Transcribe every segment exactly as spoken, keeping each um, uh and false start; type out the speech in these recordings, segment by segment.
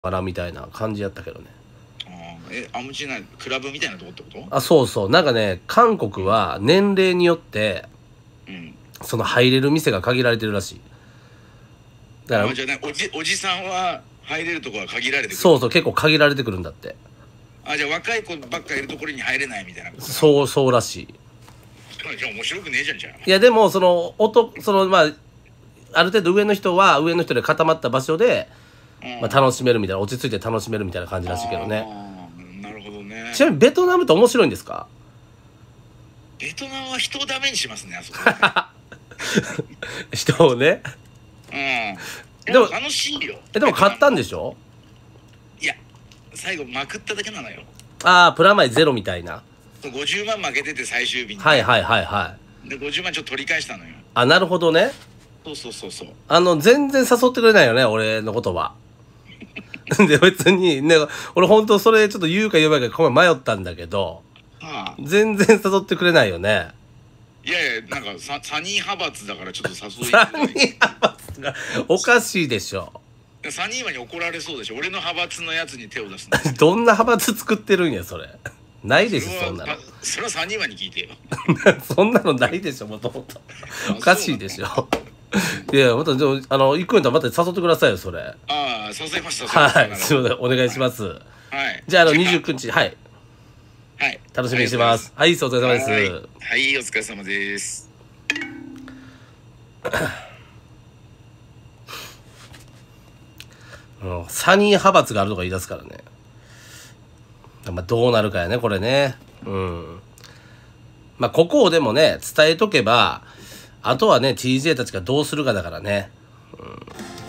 からみたいな感じやったけどね。 え、アムチナクラブみたいなとこってこと？ あ、そうそう。なんかね、韓国は年齢によって、うん、その入れる店が限られてるらしい。 だから、じゃあね、おじ、おじさんは入れるとこは限られてくる。 そうそう、結構限られてくるんだって。 あ、じゃあ若い子ばっかいるところに入れないみたいなこと？ そうそうらしい。 じゃあ面白くねえじゃんじゃん。 いやでもその音そのまあある程度上の人は上の人で固まった場所で、まあ、楽しめるみたいな、落ち着いて楽しめるみたいな感じらしいけどね。 なるほどね。 ちなみにベトナムって面白いんですか？ ベトナムは人をダメにしますね、あそこ、ね、 人をね。 うん。でも楽しいよ。 えでも買ったんでしょ？ いや最後まくっただけなのよ。 ああプラマイゼロみたいな。 ごじゅうまん負けてて最終日に。 はいはいはいはい。 でごじゅうまんちょっと取り返したのよ。 あなるほどね。 そうそうそうそう。 あの全然誘ってくれないよね俺のことは。で別にね俺本当それちょっと言うか言うまいかこの前迷ったんだけど、はあ、全然誘ってくれないよね。 いやいやなんかササニー派閥だからちょっと誘い。 サニー派閥がおかしいでしょ。 サニーマに怒られそうでしょ。俺の派閥のやつに手を出すの。どんな派閥作ってるんやそれ。ないでしょそんなの。 それはサニーマに聞いてよ。 そんなのないでしょもともと。おかしいでしょ。いやまたでもあの行くんだったらまた誘ってくださいよそれ。ああ誘いました。 はいすみませんお願いします。はい。じゃああのにじゅうくにちはい。 はい。 楽しみにしてます。はい、お疲れ様です。はい、 はい、お疲れ様です。 うん、サニー派閥があるとか言い出すからね。まあどうなるかやねこれね。うん。まあここをでもね伝えとけば。あとはね ティージェー たちがどうするかだからね、うん、や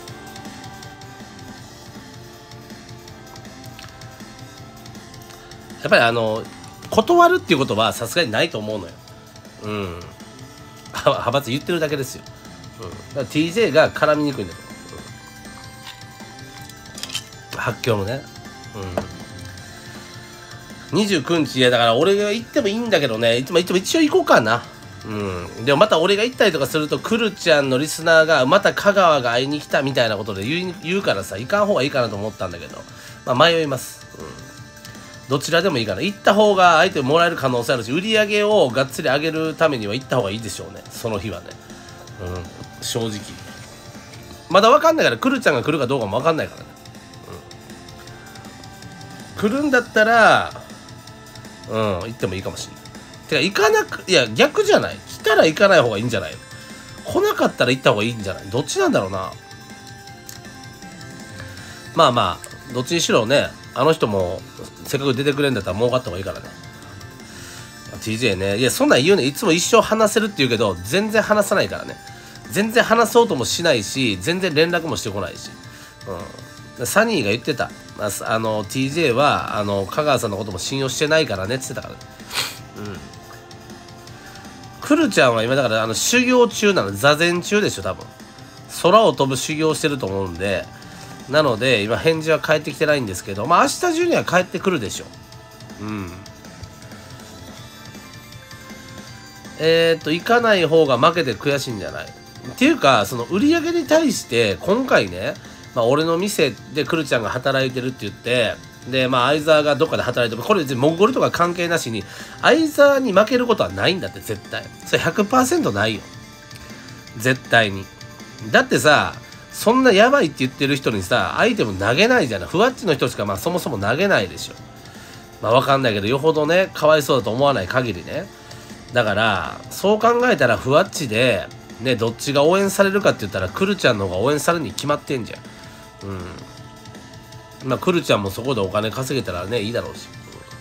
っぱりあの断るっていうことはさすがにないと思うのよ。うん派閥言ってるだけですよ、うん、だから ティージェー が絡みにくいんだと思う、うん、発狂のね、うん、にじゅうくにちいやだから俺が行ってもいいんだけどねいつもいつも一応行こうかな。うん、でもまた俺が行ったりとかするとくるちゃんのリスナーがまた香川が会いに来たみたいなことで言う、言うからさ行かん方がいいかなと思ったんだけど、まあ、迷います、うん、どちらでもいいから行った方が相手もらえる可能性あるし売り上げをがっつり上げるためには行った方がいいでしょうねその日はね、うん、正直まだ分かんないからくるちゃんが来るかどうかも分かんないからね、うん、来るんだったらうん行ってもいいかもしれない。てか行かなくいや逆じゃない来たら行かない方がいいんじゃない来なかったら行った方がいいんじゃないどっちなんだろうな。まあまあどっちにしろねあの人もせっかく出てくれるんだったら儲かった方がいいからね ティージェー ねいやそんなん言うねいつも一生話せるって言うけど全然話さないからね全然話そうともしないし全然連絡もしてこないし、うん、サニーが言ってた、まあ、あの ティージェー はあの香川さんのことも信用してないからねって言ってたからね。うんくるちゃんは今だからあの修行中なの座禅中でしょ多分空を飛ぶ修行してると思うんでなので今返事は返ってきてないんですけどまあ明日中には帰ってくるでしょうんえっと行かない方が負けて悔しいんじゃないっていうかその売り上げに対して今回ねまあ俺の店でくるちゃんが働いてるって言ってでまあ相沢がどっかで働いてるこれ別にモンゴルとか関係なしに相沢に負けることはないんだって絶対それ ひゃくパーセント ないよ絶対に。だってさそんなやばいって言ってる人にさアイテム投げないじゃないふわっちの人しかまあそもそも投げないでしょ。まあ分かんないけどよほどねかわいそうだと思わない限りねだからそう考えたらふわっちでねどっちが応援されるかって言ったらくるちゃんの方が応援されるに決まってんじゃん。うんまあ、くるちゃんもそこでお金稼げたらねいいだろうし、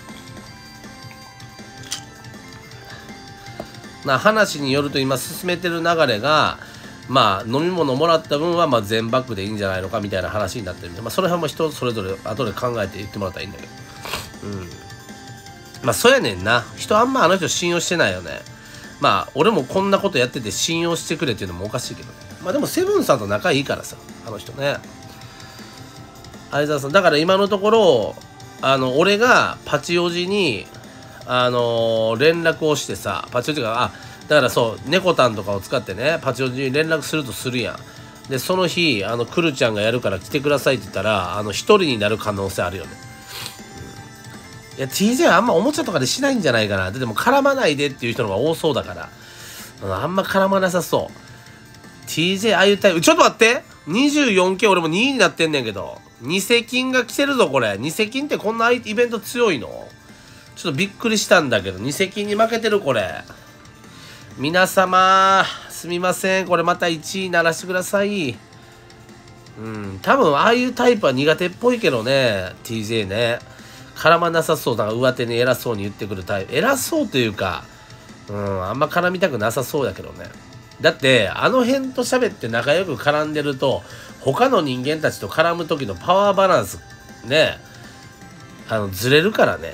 まあ、話によると今進めてる流れがまあ飲み物もらった分はまあ全バッグでいいんじゃないのかみたいな話になってるんで、まあ、それはもう人それぞれ後で考えて言ってもらったらいいんだけど、うんまあそうやねんな人あんまあの人信用してないよね。まあ俺もこんなことやってて信用してくれっていうのもおかしいけどね。まあでもセブンさんと仲いいからさあの人ね相沢さんだから今のところあの俺がパチオジにあのー、連絡をしてさパチオジがあだからそう猫タンとかを使ってねパチオジに連絡するとするやんでその日あのクルちゃんがやるから来てくださいって言ったらあの一人になる可能性あるよね。うん、いや ティージェー はあんまおもちゃとかでしないんじゃないかな。でも絡まないでっていう人の方が多そうだから、うん、あんま絡まなさそう。 ティージェー ああいうタイプ。ちょっと待って、 にじゅうよんケー 俺もにいになってんねんけど、ニセキンが来てるぞこれ。ニセキンってこんなイベント強いの？ちょっとびっくりしたんだけど、ニセキンに負けてるこれ。皆様すみません、これまたいちいにならしてください。うん、多分ああいうタイプは苦手っぽいけどね、 ティージェー ね。絡まなさそうだから上手に偉そうに言ってくるタイプ。偉そうというか、うん、あんま絡みたくなさそうだけどね。だってあの辺と喋って仲良く絡んでると他の人間たちと絡む時のパワーバランスね、あのずれるからね。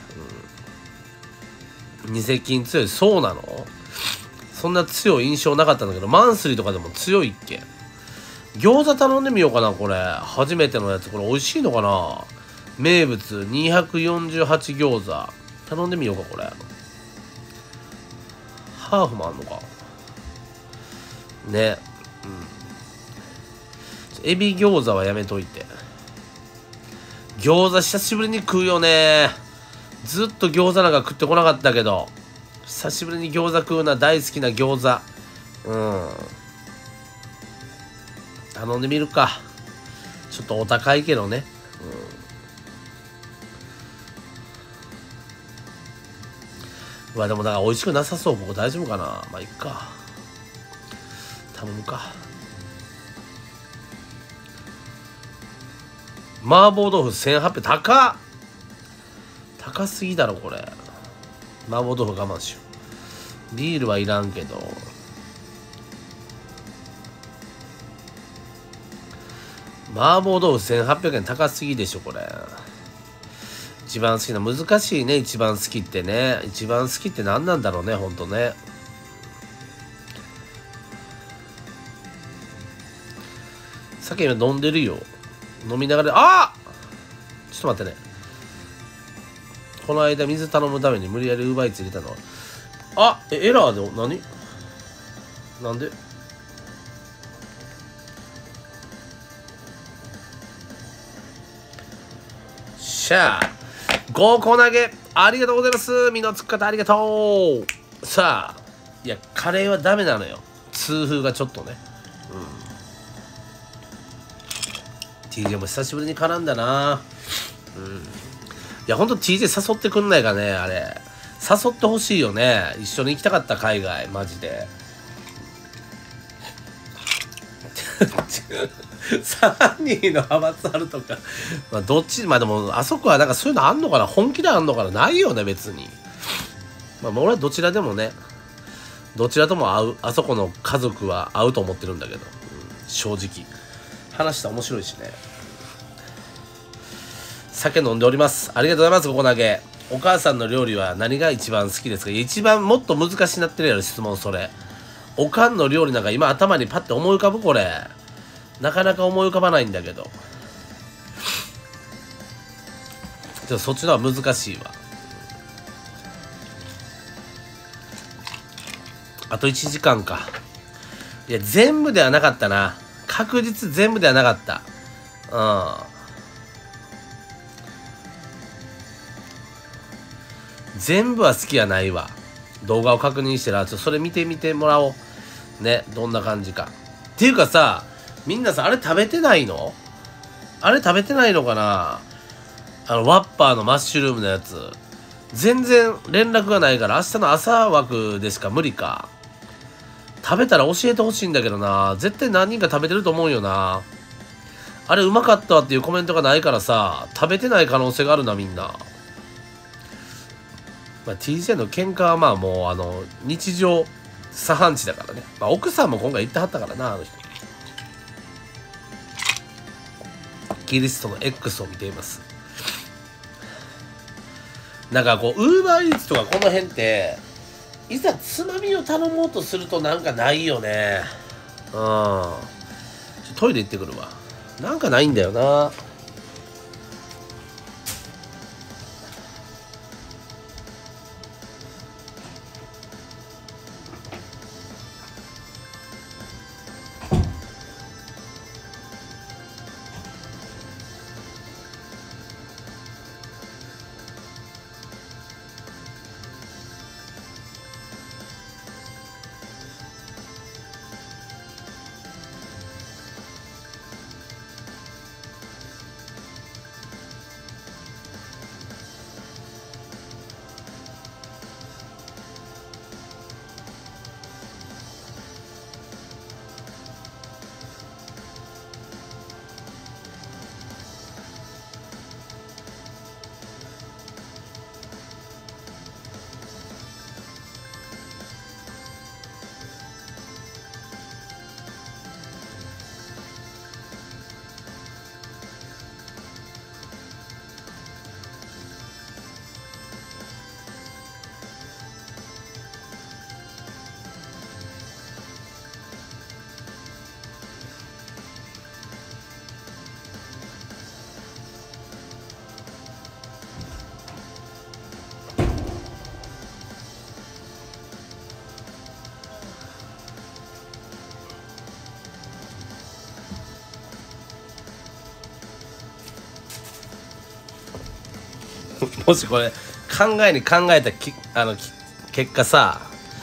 うん、ニセキン強い。そうなの？そんな強い印象なかったんだけど、マンスリーとかでも強いっけ？餃子頼んでみようかなこれ。初めてのやつ。これ美味しいのかな？名物にひゃくよんじゅうはち餃子頼んでみようかこれ。ハーフもあんのかね。うん、エビ餃子はやめといて。餃子久しぶりに食うよね。ずっと餃子なんか食ってこなかったけど久しぶりに餃子食うな。大好きな餃子。うん頼んでみるか。ちょっとお高いけどね。うん、まあでもだから美味しくなさそう。ここ大丈夫かな。まあいっか、頼むか。麻婆豆腐せんはっぴゃく、高っ。高すぎだろこれ。麻婆豆腐我慢しよう。ビールはいらんけど、麻婆豆腐せんはっぴゃくえん高すぎでしょこれ。一番好きな、難しいね。一番好きってね、一番好きって何なんだろうね、ほんとね。酒今飲んでるよ。飲みながら、あっちょっと待ってね。この間水頼むために無理やりウーバーイーツ入れたの。あえエラーで何なんでしゃあごこ投げありがとうございます。身のつく方ありがとう。さあいやカレーはダメなのよ、痛風がちょっとね。うん、ティージェー も久しぶりに絡んだな。うん、いやほんと ティージェー 誘ってくんないかね。あれ誘ってほしいよね。一緒に行きたかった海外マジで。さんにんの派閥あるとか、まあどっち、まあでもあそこはなんかそういうのあんのかな。本気であんのかな。ないよね別に。まあ俺はどちらでもね、どちらとも合う。あそこの家族は合うと思ってるんだけど、うん、正直話したら面白いしね。酒飲んでおります。ありがとうございます。ここだけ。お母さんの料理は何が一番好きですか。一番もっと難しになってるやろ質問。それおかんの料理なんか今頭にパッて思い浮かぶ。これなかなか思い浮かばないんだけど、ちょっとそっちの方が難しいわ。あといちじかんか。いや全部ではなかったな。確実全部ではなかった。うん全部は好きやないわ。動画を確認してら、ちょっとそれ見てみてもらおうね。どんな感じかっていうかさ、みんなさあれ食べてないの？あれ食べてないのかな。あのワッパーのマッシュルームのやつ全然連絡がないから明日の朝枠でしか無理か。食べたら教えてほしいんだけどな。絶対何人か食べてると思うよな。あれうまかったっていうコメントがないからさ、食べてない可能性があるなみんな。まあ、ティージェー の喧嘩はまあもうあの日常茶飯事だからね。まあ、奥さんも今回言ってはったからな。あの人キリストの X を見ています。なんかこうウーバーイーツとかこの辺っていざつまみを頼もうとするとなんかないよね。うんちょトイレ行ってくるわ。なんかないんだよな。 もしこれ考えに考えたきあのき結果さ、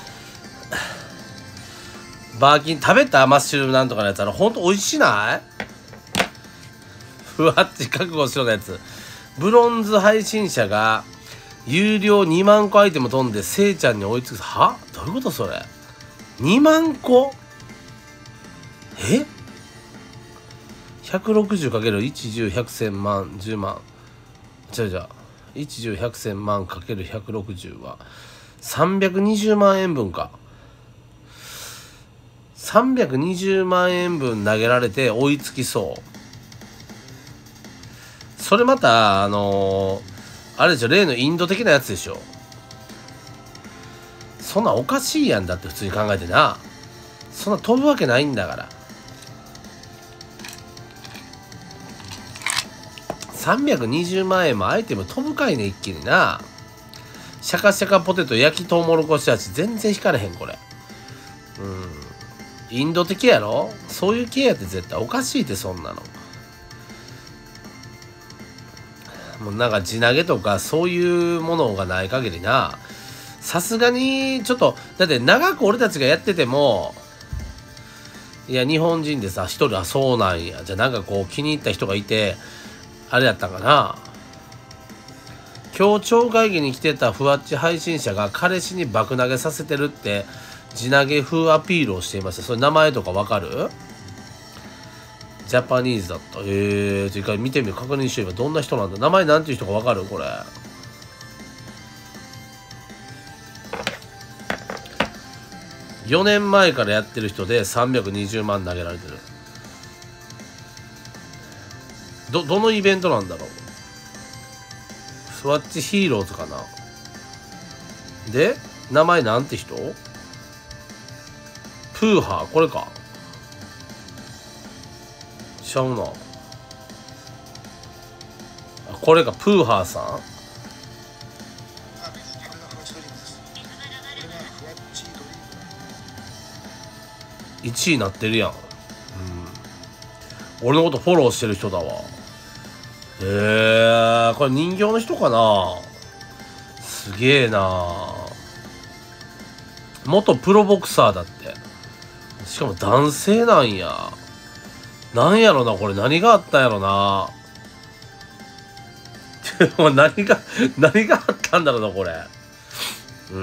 バーキン食べたマッシュルームなんとかのやつ、あのほんと美味しない？ふわっち覚悟しろのやつ。ブロンズ配信者が有料にまんこアイテム飛んでせいちゃんに追いつく。は？どういうことそれ？にまんこ？え？ ひゃくろくじゅうかけるいち、じゅう、ひゃく、せんまん、じゅうまん。じゃあじゃあいち、じゅう、ひゃく、せんまんかけるひゃくろくじゅうはさんびゃくにじゅうまんえんぶんか。さんびゃくにじゅうまんえんぶん投げられて追いつきそう。それまたあのー、あれでしょ、例のインド的なやつでしょ。そんなおかしいやん。だって普通に考えてな、そんな飛ぶわけないんだから。さんびゃくにじゅうまんえんもアイテム飛ぶかいね、一気にな。シャカシャカポテト焼きトウモロコシ味全然引かれへんこれ。うん、インド的やろ。そういう系やって絶対おかしいって。そんなのもうなんか地投げとかそういうものがない限りな、さすがにちょっと、だって長く俺たちがやってても、いや日本人でさ一人、あそうなんや、じゃあなんかこう気に入った人がいてあれやったんかな。協調会議に来てたふわっち配信者が彼氏に爆投げさせてるって地投げ風アピールをしていました。それ名前とかわかる？ジャパニーズだった。えー、一回見てみる、確認してみる。どんな人なんだ。名前なんていう人かわかる？これよねんまえからやってる人でさんびゃくにじゅうまん投げられてる。どどのイベントなんだろう。スワッチヒーローズかな。で名前なんて人？プーハー、これか。ちゃうな。あ、これか、プーハーさん。いちいになってるやん。うん、俺のことフォローしてる人だわ。へえー、これ人形の人かな。すげえな。元プロボクサーだって。しかも男性なんや。なんやろな、これ何があったんやろな。何が何があったんだろうなこれ。うん。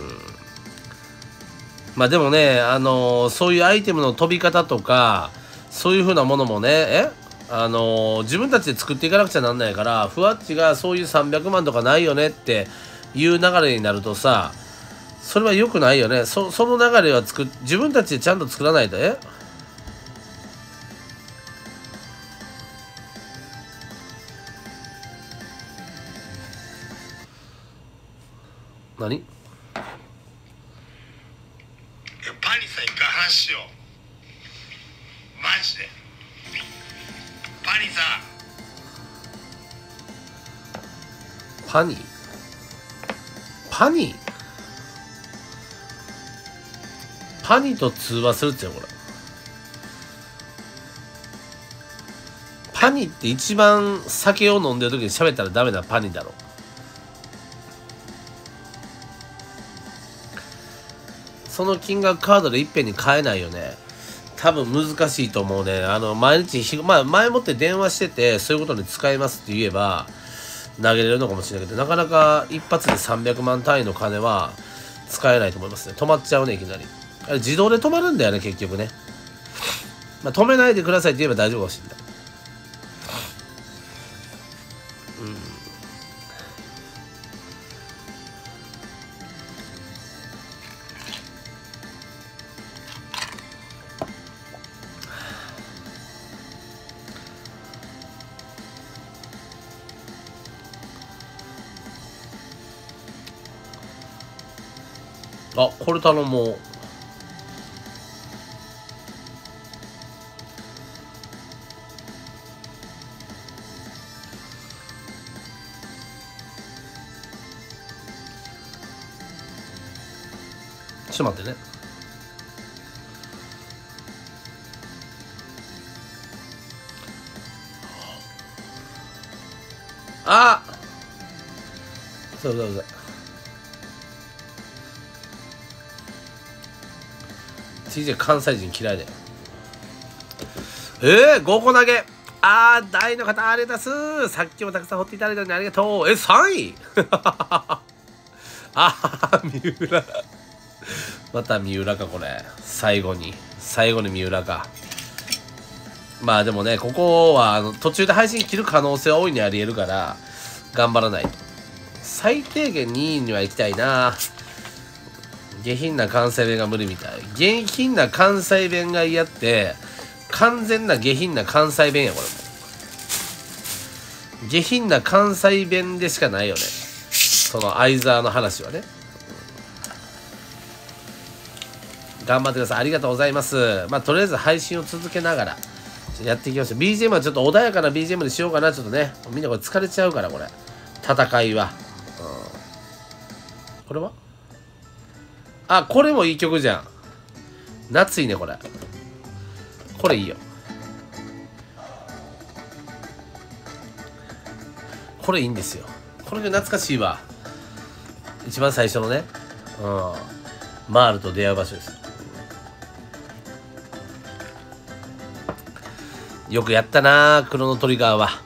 まあでもね、あのー、そういうアイテムの飛び方とかそういう風なものもね、えあのー、自分たちで作っていかなくちゃなんないから、ふわっちがそういうさんびゃくまんとかないよねっていう流れになるとさ、それは良くないよね。そその流れは作っ自分たちでちゃんと作らないと。え何？ パニさん一回話しよう。マジで。パニさん。パニーパニーパニーと通話するってよこれ。パニーって一番酒を飲んでる時に喋ったらダメなパニーだろ。その金額カードでいっぺんに買えないよね。多分難しいと思うね。あの毎日まあ前もって電話しててそういうことに使いますって言えば投げれるのかもしれないけど、なかなか一発でさんびゃくまん単位の金は使えないと思いますね。止まっちゃうね、いきなり。あれ自動で止まるんだよね結局ね。まあ、止めないでくださいって言えば大丈夫かもしれない。あ、これ頼もう。ちょっと待ってね。あそうそうそう。ティージェー 関西人嫌いだよ。えー、ごこ投げ。あー、大の方ありがとうございます。さっきもたくさん掘っていただいたのにありがとう。え、さんいあー、三浦。また三浦か、これ。最後に。最後に三浦か。まあでもね、ここはあの途中で配信切る可能性は大いにあり得るから、頑張らないと。最低限にいには行きたいな。下品な関西弁が無理みたい。下品な関西弁が嫌って、完全な下品な関西弁や、これも。下品な関西弁でしかないよね。その相沢の話はね。頑張ってください。ありがとうございます。まあ、とりあえず配信を続けながらやっていきましょう。ビージーエム はちょっと穏やかな ビージーエム にしようかな。ちょっとね、みんなこれ疲れちゃうから、これ。戦いは。うん、これはあ、これもいい曲じゃん。夏いいね、これ。これいいよ。これいいんですよ。これが懐かしいわ。一番最初のね。うん。マールと出会う場所です。よくやったなクロノトリガーは。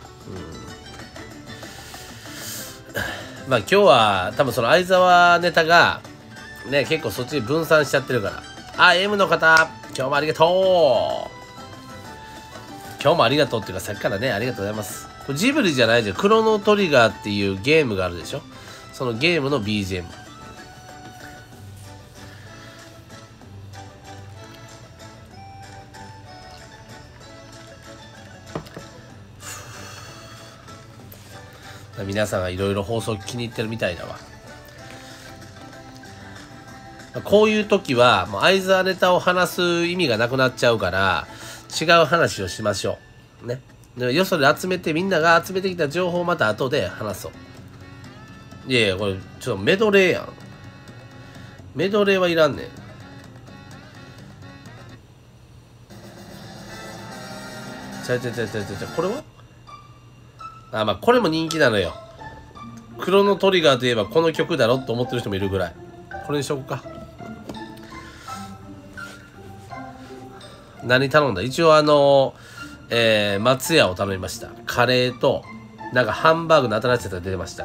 うん、まあ今日は多分その相沢ネタがね、結構そっちに分散しちゃってるから。あ、エム の方、今日もありがとう。今日もありがとうっていうか、さっきからね、ありがとうございます。これジブリじゃないじゃん。クロノトリガーっていうゲームがあるでしょ。そのゲームの ビージーエム。皆さんがいろいろ放送気に入ってるみたいだわ。こういう時はもう相沢ネタを話す意味がなくなっちゃうから違う話をしましょうね。でよそで集めてみんなが集めてきた情報をまた後で話そう。いやいやこれちょっとメドレーやん。メドレーはいらんねん。ちゃちゃちゃちゃちゃちゃこれはあ、まあこれも人気なのよ。クロノトリガーといえばこの曲だろと思ってる人もいるぐらい。これにしとこうか。何頼んだ？一応あの、えー、松屋を頼みました。カレーとなんかハンバーグの新しいやつが出てました。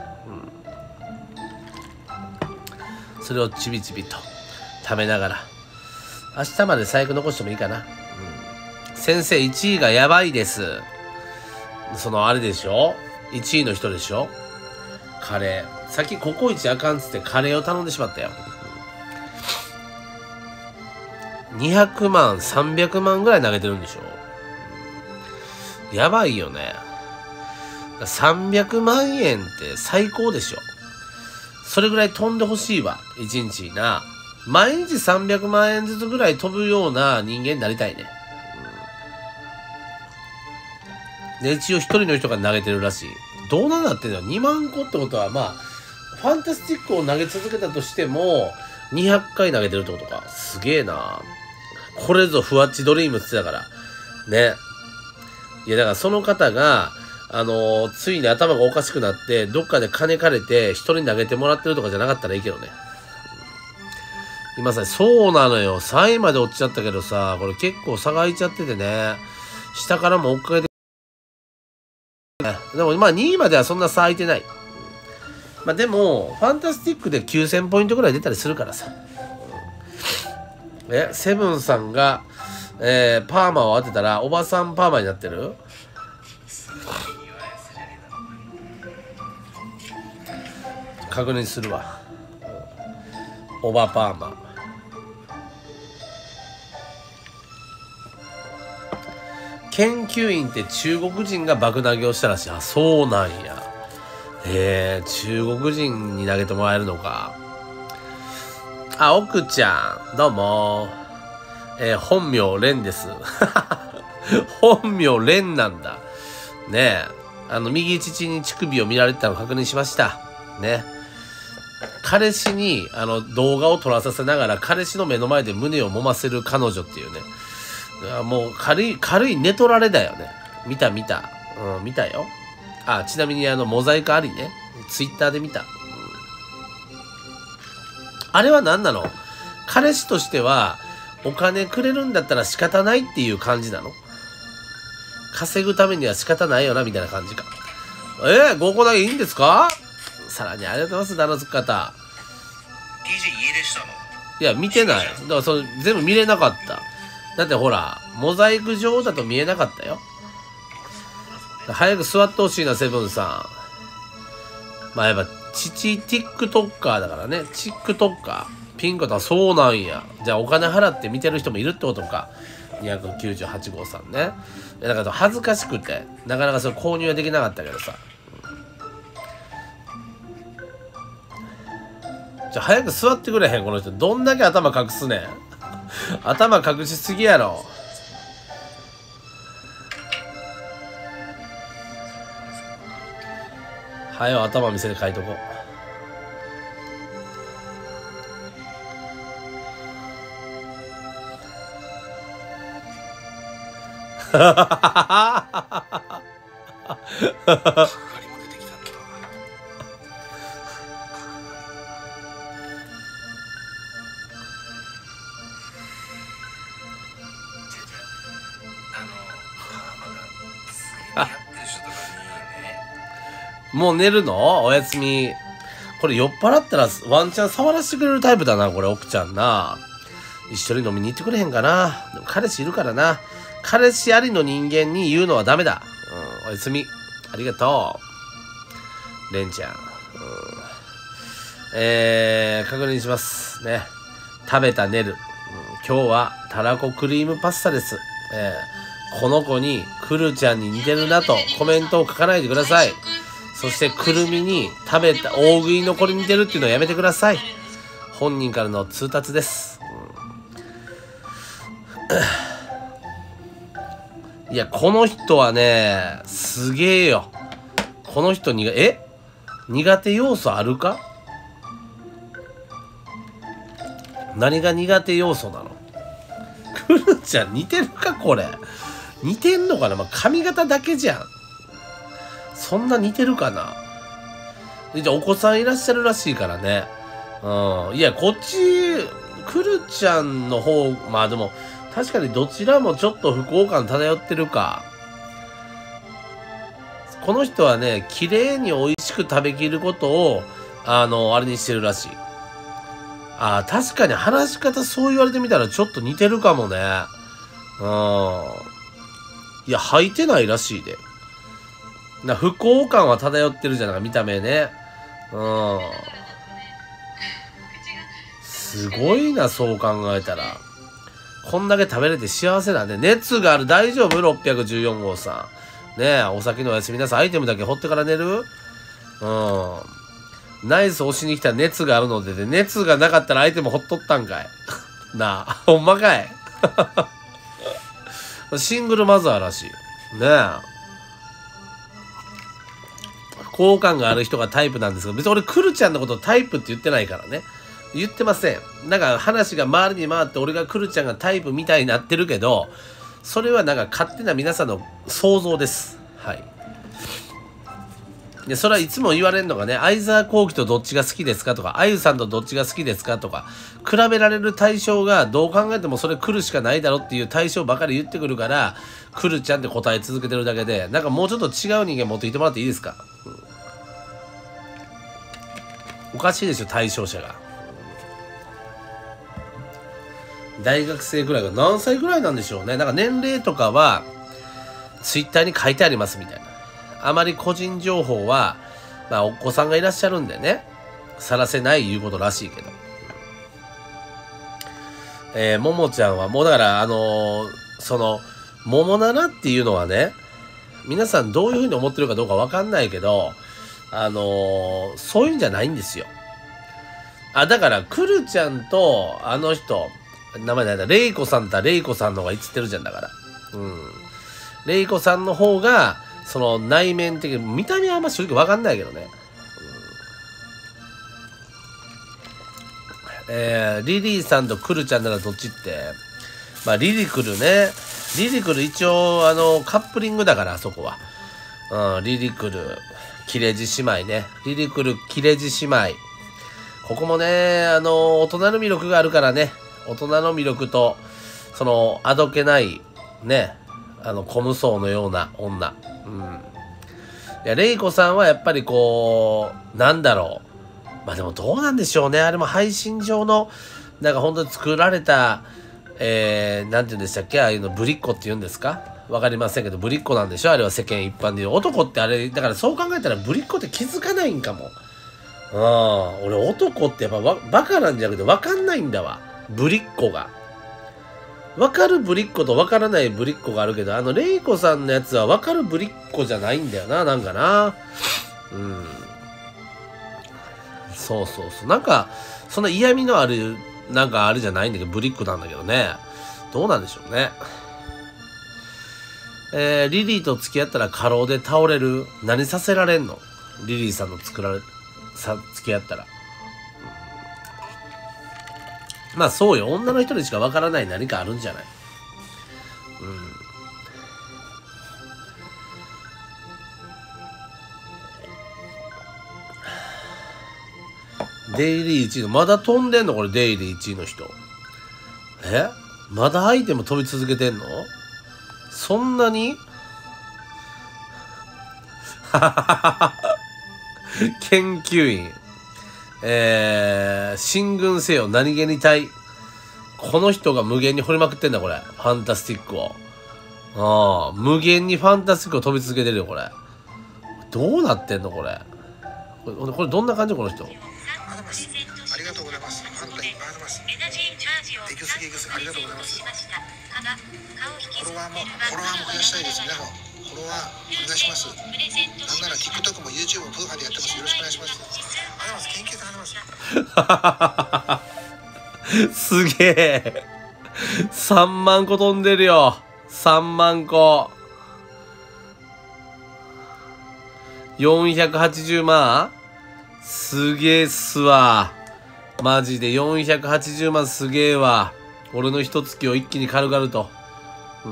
うん、それをちびちびと食べながら明日まで最悪残してもいいかな。うん、先生いちいがやばいです。そのあれでしょ、いちいの人でしょ、カレー。さっきココイチあかんっつってカレーを頼んでしまったよ。にひゃくまんさんびゃくまんぐらい投げてるんでしょ。やばいよね。さんびゃくまんえんって最高でしょ。それぐらい飛んでほしいわ、いちにちにな。毎日さんびゃくまんえんずつぐらい飛ぶような人間になりたいね。で、一応一人の人が投げてるらしい。どうなんだってんの？ に 万個ってことは、まあ、ファンタスティックを投げ続けたとしても、にひゃっかい投げてるってことか。すげえな。これぞふわっちドリームって言ってたから。ね。いや、だからその方が、あのー、ついに頭がおかしくなって、どっかで金借りて、人に投げてもらってるとかじゃなかったらいいけどね。今さ、そうなのよ。さんいまで落ちちゃったけどさ、これ結構差が空いちゃっててね。下からも追っかけて、でもまあにいまではそんな差空いてない。まあでも、ファンタスティックできゅうせんポイントぐらい出たりするからさ。え、セブンさんが、えー、パーマを当てたら、おばさんパーマになってる？確認するわ。おばパーマ。研究員って中国人が爆投げをしたらしい。あ、そうなんや。へえ、中国人に投げてもらえるのか。あ、奥ちゃん、どうも。えー、本名蓮です。本名蓮なんだ。ねえ、あの、右乳に乳首を見られてたのを確認しました。ね。彼氏に、あの、動画を撮らさせながら、彼氏の目の前で胸を揉ませる彼女っていうね。もう軽い、軽い寝取られだよね。見た見た。うん、見たよ。あ、ちなみにあの、モザイクありね。ツイッターで見た。うん、 あれは何なの？彼氏としてはお金くれるんだったら仕方ないっていう感じなの？稼ぐためには仕方ないよなみたいな感じか。えー、合コンだけいいんですか？さらにありがとうございます、だのつく方。 ティージェー 家出したの？ いや見てない。だからそれ全部見れなかった。だってほらモザイク上だと見えなかったよ。早く座ってほしいな、セブンさん。まあやっぱ父 TikToker だからね。TikTokerピンコとはそうなんや。じゃあお金払って見てる人もいるってことか。にひゃくきゅうじゅうはち号さんね。だから恥ずかしくてなかなかそれ購入はできなかったけどさ、うん、じゃあ早く座ってくれへんこの人。どんだけ頭隠すねん頭隠しすぎやろ。はよ頭見せて書いとこう。ははははは。もう寝るの？おやすみ。これ酔っ払ったらワンチャン触らせてくれるタイプだな、これ奥ちゃんな。一緒に飲みに行ってくれへんかな。でも彼氏いるからな。彼氏ありの人間に言うのはダメだ。うん、おやすみ。ありがとう。レンちゃん。うん、えー、確認しますね。食べた寝る。うん、今日はたらこクリームパスタです。えー、この子にくるちゃんに似てるなとコメントを書かないでください。そしてくるみに食べた大食いの子に似てるっていうのをやめてください。本人からの通達です。うん、いやこの人はねすげえよ。この人にえ苦手要素あるか？何が苦手要素なの？くるちゃん似てるかこれ？似てんのかな？まあ、髪型だけじゃん。そんな似てるかな。じゃあお子さんいらっしゃるらしいからね。うん。いやこっちくるちゃんの方、まあでも確かにどちらもちょっと不幸感漂ってるか。この人はね綺麗に美味しく食べきることをあのあれにしてるらしい。あー確かに話し方そう言われてみたらちょっと似てるかもね。うん。いや履いてないらしいで。な不幸感は漂ってるじゃない見た目ね。うん。すごいなそう考えたら。こんだけ食べれて幸せだね。熱がある大丈夫 ?ろっぴゃくじゅうよん 号さん。ねえお先のおやすみなさい。アイテムだけ掘ってから寝る？うん。ナイス押しに来た熱があるので、ね、熱がなかったらアイテムほっとったんかい。なあほんまかい。シングルマザーらしい。ねえ。好感がある人がタイプなんですけど、別に俺クルちゃんのことタイプって言ってないからね。言ってません。なんか話が周りに回って俺がクルちゃんがタイプみたいになってるけど、それはなんか勝手な皆さんの想像です。はい。で、それはいつも言われるのがね、相沢宏樹とどっちが好きですかとか、あゆさんとどっちが好きですかとか、比べられる対象がどう考えてもそれ来るしかないだろっていう対象ばかり言ってくるから、クルちゃんって答え続けてるだけで、なんかもうちょっと違う人間持ってきてもらっていいですか？うん、おかしいでしょ、対象者が。大学生ぐらいが何歳ぐらいなんでしょうね。なんか年齢とかはツイッターに書いてありますみたいな。あまり個人情報は、まあお子さんがいらっしゃるんでね、さらせないいうことらしいけど。えー、ももちゃんはもうだからあのー、そのももななっていうのはね、皆さんどういうふうに思ってるかどうかわかんないけど、あのー、そういうんじゃないんですよ。あ、だからくるちゃんとあの人名前なんだ、レイコさんだったらレイコさんの方がいつってるじゃんだから。うん。レイコさんの方が、その内面的に、見た目はあんま正直わかんないけどね。うん、えー、リリーさんとクルちゃんならどっちって、まあリリクルね。リリクル一応、あの、カップリングだから、あそこは。うん、リリクル、キレジ姉妹ね。リリクル、キレジ姉妹。 ここもね、あの、大人の魅力があるからね、大人の魅力と、その、あどけない、ね、あの、小無双のような女。うん。いや、レイコさんはやっぱりこう、なんだろう。まあでもどうなんでしょうね。あれも配信上の、なんか本当に作られた、えー、なんて言うんでしたっけ、ああいうの、ぶりっ子って言うんですか、わかりませんけど、ぶりっ子なんでしょあれは世間一般で言う。男ってあれ、だからそう考えたらぶりっ子って気づかないんかも。うん、俺男ってやっぱわバカなんじゃなくて分かんないんだわ。ぶりっ子が。分かるぶりっ子と分からないぶりっ子があるけど、あのレイコさんのやつは分かるぶりっ子じゃないんだよな、なんかな。うん。そうそうそう。なんか、そんな嫌味のある、なんかあれじゃないんだけど、ぶりっ子なんだけどね。どうなんでしょうね。えー、リリーと付き合ったら過労で倒れる。何させられんの？リリーさんの作られ、さ、付き合ったら。まあそうよ。女の人にしかわからない何かあるんじゃない？うん。デイリーいちいの、まだ飛んでんのこれ、デイリーいちいの人。え？まだアイテム飛び続けてんの？そんなに？研究員。えー、進軍せよ何気に隊。この人が無限に掘りまくってんだこれ。ファンタスティックを。ああ、無限にファンタスティックを飛び続けてるよこれ。どうなってんのこれ。これ、これどんな感じこの人。 ありがとうございます。ファンタいっぱいあります。エグスギエグスありがとうございます。フォロワーもフォロワーも増やしたいです。皆さんフォロワーお願いします。なんなら TikTok も YouTube もプーハでやってます。よろしくお願いします。あります。研究されます。 すげえ。さんまんこ飛んでるよ。さんまんこ。よんひゃくはちじゅうまん？すげえっすわ。マジでよんひゃくはちじゅうまんすげえわ。俺の一月を一気に軽々と。うん。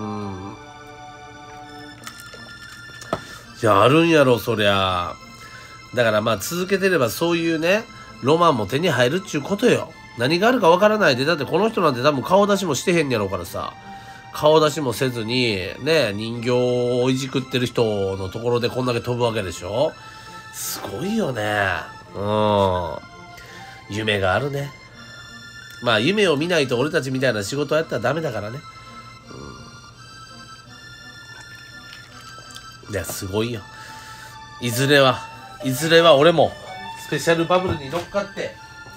いや、あるんやろ、そりゃ。だからまあ続けてればそういうね、ロマンも手に入るっちゅうことよ。何があるかわからないで、だってこの人なんて多分顔出しもしてへんやろうからさ。顔出しもせずに、ね、人形をいじくってる人のところでこんだけ飛ぶわけでしょ？すごいよね。うん。夢があるね。まあ夢を見ないと俺たちみたいな仕事をやったらダメだからね。うん。いや、すごいよ。いずれは、いずれは俺もスペシャルバブルに乗っかって、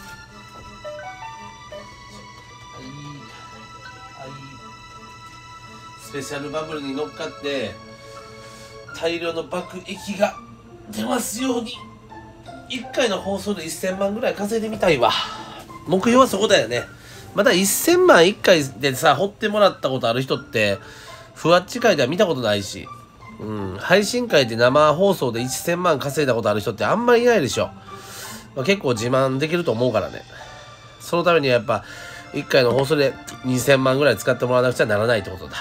スペシャルバブルに乗っかって大量の爆液が出ますようにいっかいの放送でせんまんぐらい稼いでみたいわ。目標はそこだよね。またせんまんいっかいでさ掘ってもらったことある人ってふわっち会では見たことないし、うん、配信会で生放送でせんまん稼いだことある人ってあんまりいないでしょ。まあ、結構自慢できると思うからね。そのためにはやっぱいっかいの放送でにせんまんぐらい使ってもらわなくちゃならないってことだ。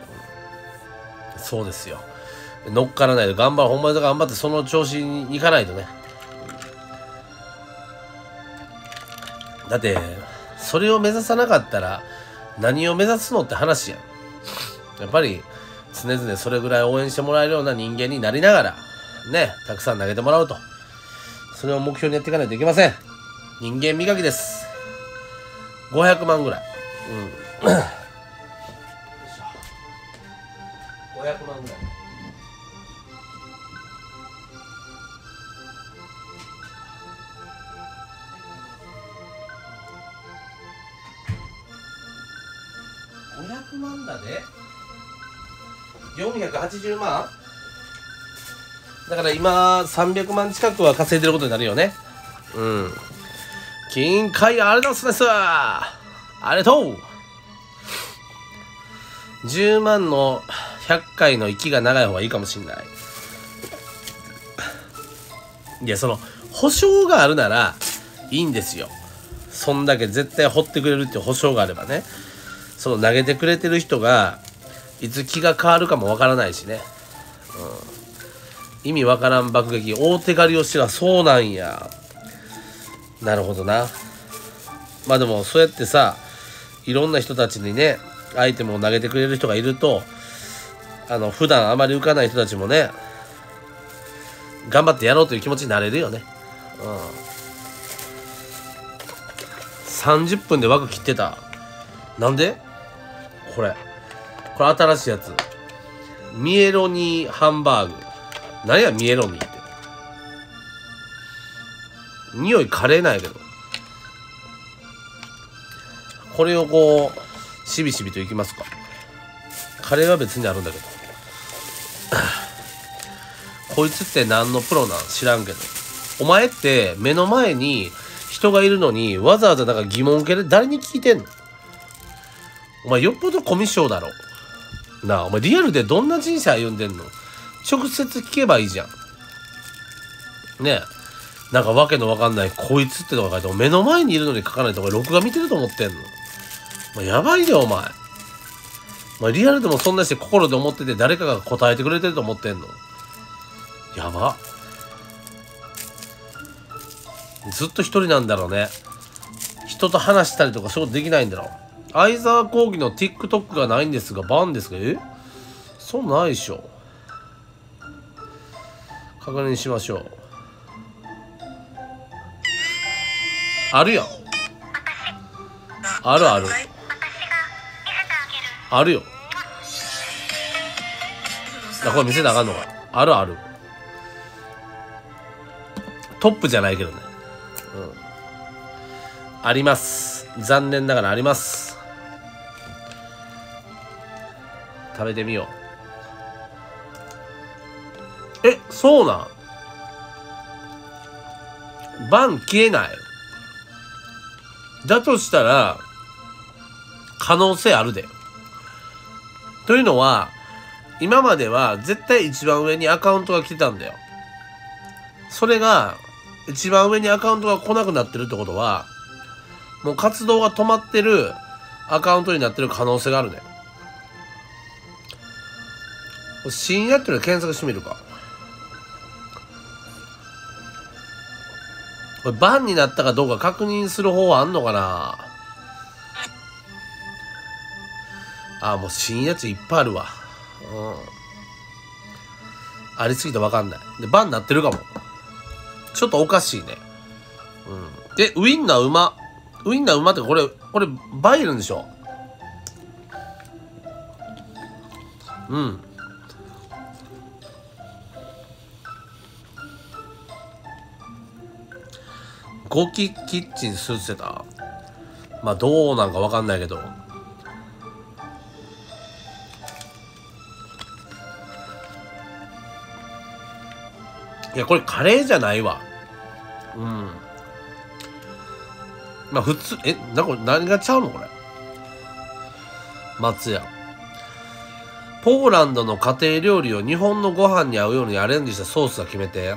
そうですよ。乗っからないと頑張る。ほんまに頑張ってその調子にいかないとね。だってそれを目指さなかったら何を目指すのって話やん。やっぱり常々それぐらい応援してもらえるような人間になりながらね、たくさん投げてもらうと、それを目標にやっていかないといけません。人間磨きです。ごひゃくまんぐらい。うん。ごひゃくまんぐらい。ごひゃくまんだでよんひゃくはちじゅうまんだから今さんびゃくまん近くは稼いでることになるよね。うん。金塊ありがとうございます。ありがとう。じゅうまんのひゃっかいの息が長い方がいいかもしんない。いや、その保証があるならいいんですよ。そんだけ絶対掘ってくれるっていう保証があればね。その投げてくれてる人がいつ気が変わるかもわからないしね。うん、意味わからん爆撃、大手狩りをしてはそうなんや。 なるほどな。まあでもそうやってさ、いろんな人たちにねアイテムを投げてくれる人がいると、あの普段あまり浮かない人たちもね頑張ってやろうという気持ちになれるよね。うん、さんじゅっぷんで枠切ってた。なんでこれこれ新しいやつ、ミエロニーハンバーグ。何やミエロニーって。匂いカレーなんやけど、これをこうしびしびといきますか。カレーは別にあるんだけどこいつって何のプロなん知らんけど、お前って目の前に人がいるのにわざわざなんか疑問受けで誰に聞いてんの。お前よっぽどコミュ障だろなあ。お前リアルでどんな人生歩んでんの、直接聞けばいいじゃんね。えなんかわけのわかんないこいつってのが書いて、目の前にいるのに書かないとお前録画見てると思ってんの。お前やばいよお前。お前リアルでもそんなして心で思ってて誰かが答えてくれてると思ってんの。やば。ずっと一人なんだろうね。人と話したりとかそういうことできないんだろう。相沢講義の TikTok がないんですがバンですか。えそんなんないでしょ。確認しましょう。あるやん。あるあるあるよ。あこれ見せなあかんのか。あるある。トップじゃないけどね。うん。あります。残念ながらあります。食べてみよう。え、そうなん。バン消えない。だとしたら可能性あるで。というのは今までは絶対一番上にアカウントが来てたんだよ。それが一番上にアカウントが来なくなってるってことはもう活動が止まってるアカウントになってる可能性があるね。深夜っていうの検索してみるか。これバンになったかどうか確認する方はあんのかな。あ、もう深夜値いっぱいあるわ。うん。ありすぎて分かんない。で、バンになってるかも。ちょっとおかしいね。うん。で、ウインナーうま。ウインナーうまってこれ、これ、バイルンでしょ。うん。ゴキキッチンスーツってた。まあどうなんか分かんないけど。いやこれカレーじゃないわ。うん。まあ普通、え、なこれ何がちゃうのこれ。松屋。ポーランドの家庭料理を日本のご飯に合うようにアレンジしたソースが決めて。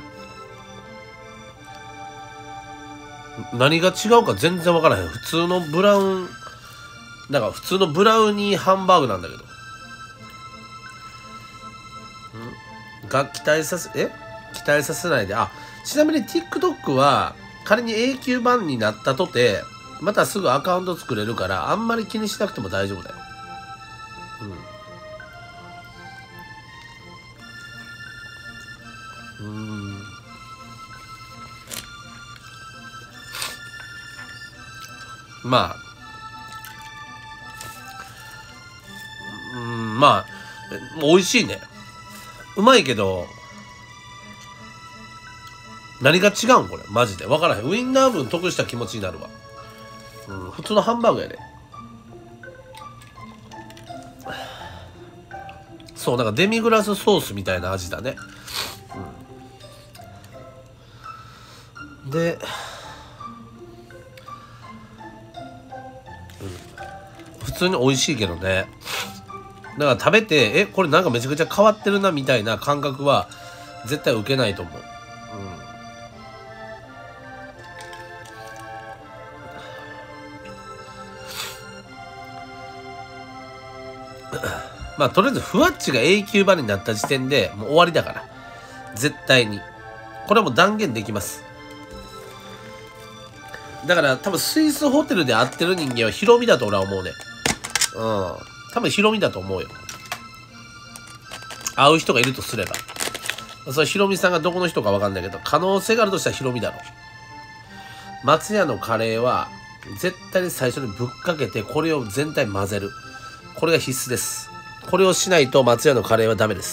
何が違うか全然分からへん。普通のブラウン、なんか普通のブラウニーハンバーグなんだけど。んが期待させ、え期待させないで。あ、ちなみに TikTok は仮に永久版になったとて、またすぐアカウント作れるから、あんまり気にしなくても大丈夫だよ。うん。うーん。まあ、うん、まあ、美味しいね。うまいけど、何が違うんこれマジで分からへん。ウインナー分得した気持ちになるわ。うん、普通のハンバーグやで。そう、なんかデミグラスソースみたいな味だね。うん、で、普通に美味しいけどね。だから食べてえこれなんかめちゃくちゃ変わってるなみたいな感覚は絶対受けないと思う。うん、まあとりあえずふわっちが永久版になった時点でもう終わりだから、絶対にこれはもう断言できます。 だから多分スイスホテルで会ってる人間はヒロミだと俺は思うね。うん。多分ヒロミだと思うよ。会う人がいるとすれば。それヒロミさんがどこの人かわかんないけど、可能性があるとしたらヒロミだろ。松屋のカレーは、絶対に最初にぶっかけて、これを全体混ぜる。これが必須です。これをしないと松屋のカレーはダメです。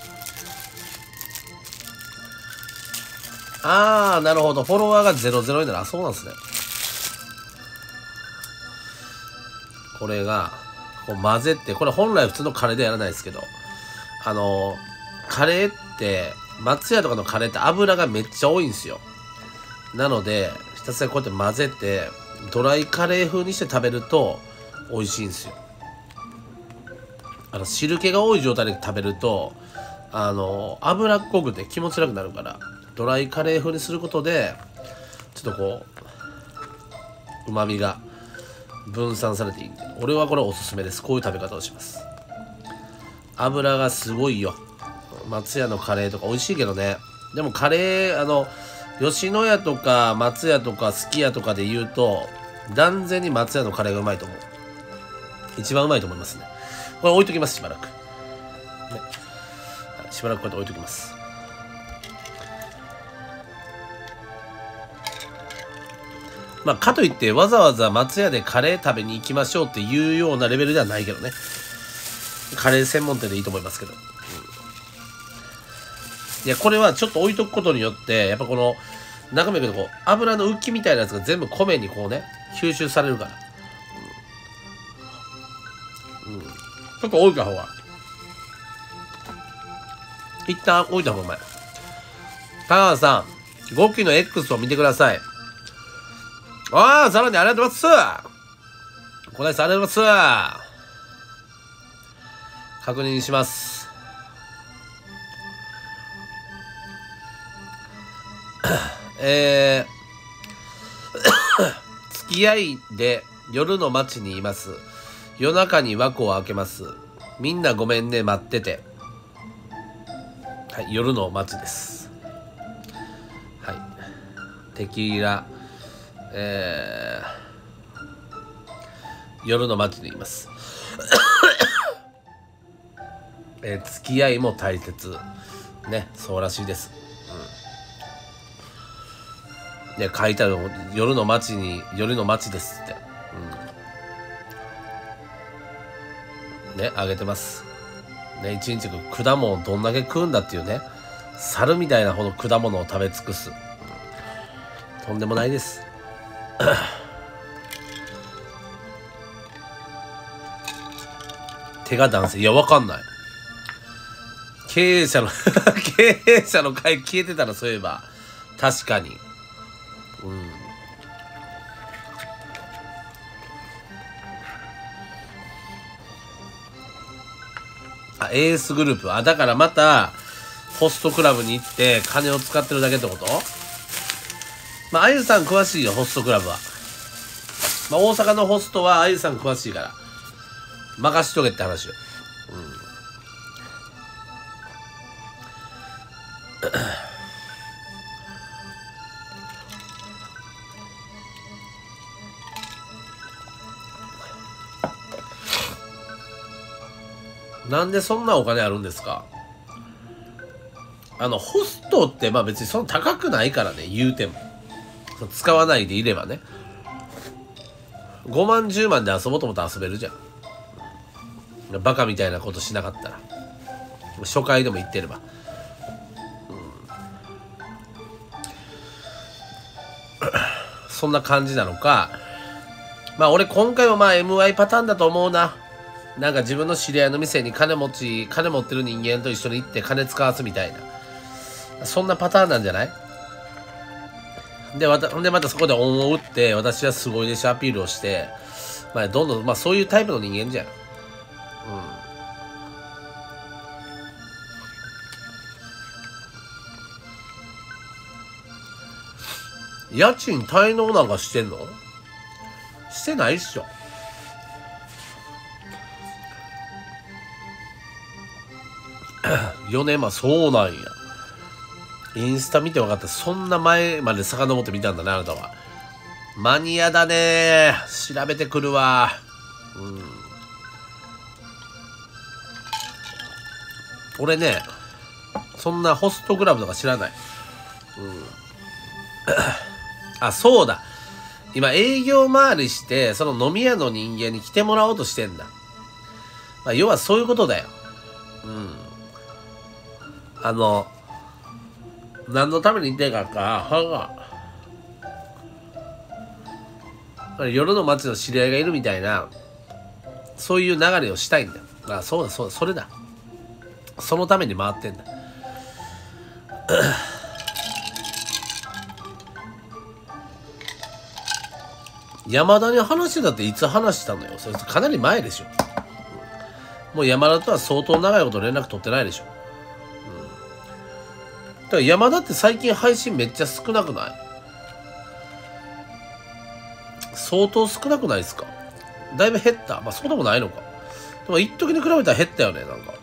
あー、なるほど。フォロワーがゼロゼロになる。あ、そうなんですね。これが、こう混ぜて、これ本来普通のカレーでやらないですけど、あの、カレーって、松屋とかのカレーって油がめっちゃ多いんですよ。なので、ひたすらこうやって混ぜて、ドライカレー風にして食べると美味しいんですよ。あの、汁気が多い状態で食べると、あの、脂っこくて気持ち悪くなるから、ドライカレー風にすることで、ちょっとこう、旨味が分散されていいんで、俺はこれおすすめです。こういう食べ方をします。油がすごいよ。松屋のカレーとか美味しいけどね。でもカレー、あの、吉野家とか松屋とかすき家とかで言うと、断然に松屋のカレーがうまいと思う。一番うまいと思いますね。これ置いときます、しばらく。ね、しばらくこうやって置いときます。まあ、かといってわざわざ松屋でカレー食べに行きましょうっていうようなレベルではないけどね。カレー専門店でいいと思いますけど。うん、いや、これはちょっと置いとくことによって、やっぱこの、中身がこう、油の浮きみたいなやつが全部米にこうね、吸収されるから。うん。うん、ちょっと置いた方が。一旦置いた方がうまい。田川さん、ごきの X を見てください。ああ、さらにありがとうございます。小林さん、ありがとうございます。確認します。えー、付き合いで夜の街にいます。夜中に枠を開けます。みんなごめんね、待ってて。はい、夜の街です。はい。テキーラ。えー、夜の街にいます、えー、付き合いも大切ね、そうらしいです、うん、ね、書いてある夜の街に夜の街ですって、うん、ね、あげてますね。一日果物どんだけ食うんだっていうね、猿みたいなほど果物を食べ尽くす、うん、とんでもないです手が男性、いや、わかんない。経営者の経営者の会消えてたら、そういえば確かに、うん、あ、エースグループ、あ、だからまたホストクラブに行って金を使ってるだけってこと？まあ、あゆさん詳しいよ、ホストクラブは。まあ、大阪のホストはあゆさん詳しいから、任しとけって話よ。うん、なんでそんなお金あるんですか？あの、ホストってまあ別にそんな高くないからね、言うても。使わないでいればね。ごまんじゅうまんで遊ぼうと思ったら遊べるじゃん。バカみたいなことしなかったら。初回でも言ってれば。うん、そんな感じなのか。まあ俺今回はまあ エムワイ パターンだと思うな。なんか自分の知り合いの店に金持ち、金持ってる人間と一緒に行って金使わすみたいな。そんなパターンなんじゃない？で、また、で、またそこで恩を打って、私はすごいでしょアピールをして、まあ、どんどん、まあ、そういうタイプの人間じゃん。うん。家賃滞納なんかしてんの？してないっしょ。よねん、まあ、そうなんや。インスタ見て分かった。そんな前まで遡って見たんだね、あなたは。 マニアだね。調べてくるわ。うん。俺ね、そんなホストクラブとか知らない。うん。あ、そうだ。今営業回りして、その飲み屋の人間に来てもらおうとしてんだ。まあ、要はそういうことだよ。うん。あの、何のために言ってんかか、はが、夜の街の知り合いがいるみたいな、そういう流れをしたいんだ。あ、そうだそうだ、それだ。そのために回ってんだ。山田に話してたっていつ話したのよ。それかなり前でしょ。もう山田とは相当長いこと連絡取ってないでしょ。うん、だから山田って最近配信めっちゃ少なくない？相当少なくないですか？だいぶ減った。まあそうでもないのか。でも一時に比べたら減ったよね、なんか。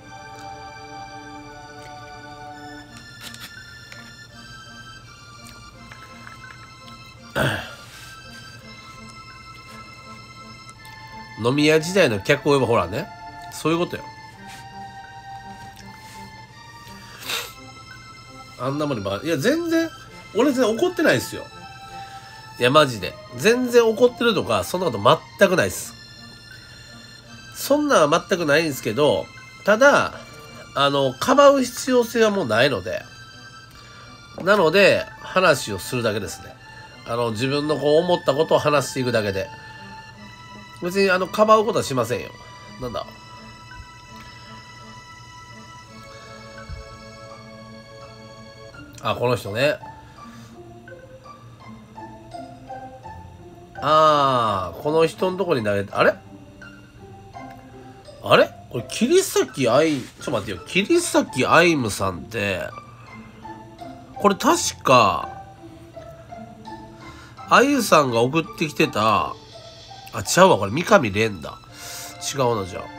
飲み屋時代の客を呼ぶ、ほらね、そういうことよ。あんなもんにば、いや全然俺全然怒ってないですよ。いやマジで全然怒ってるとかそんなこと全くないです。そんなんは全くないんですけど、ただあのかばう必要性はもうないので、なので話をするだけですね。あの自分のこう思ったことを話していくだけで、別にあのかばうことはしませんよ。なんだ、あ、この人ね。ああ、この人のとこに投げて、あれあれこれ桐崎愛、ちょっと待ってよ、桐崎愛夢さんってこれ確かあゆさんが送ってきてた、あ、ちゃうわ、これ三上蓮だ。違うな、じゃ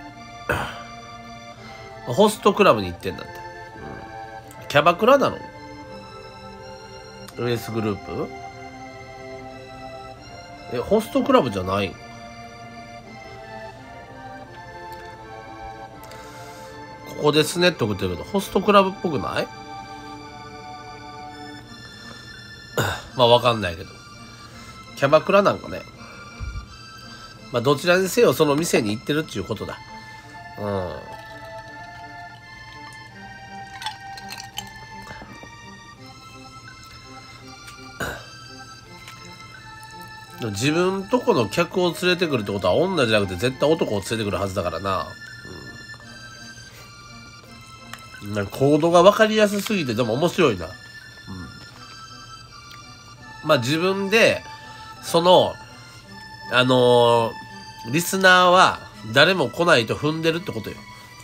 あホストクラブに行ってんだって、うん、キャバクラなの？レースグループ？え、ホストクラブじゃない？ここですねって送ってるけど、ホストクラブっぽくない？まあわかんないけど、キャバクラなんかね。まあどちらにせよその店に行ってるっていうことだ。うん。自分とこの客を連れてくるってことは女じゃなくて絶対男を連れてくるはずだからな。うん、なんかコードが分かりやすすぎてでも面白いな。うん、まあ自分でそのあのー、リスナーは誰も来ないと踏んでるってことよ。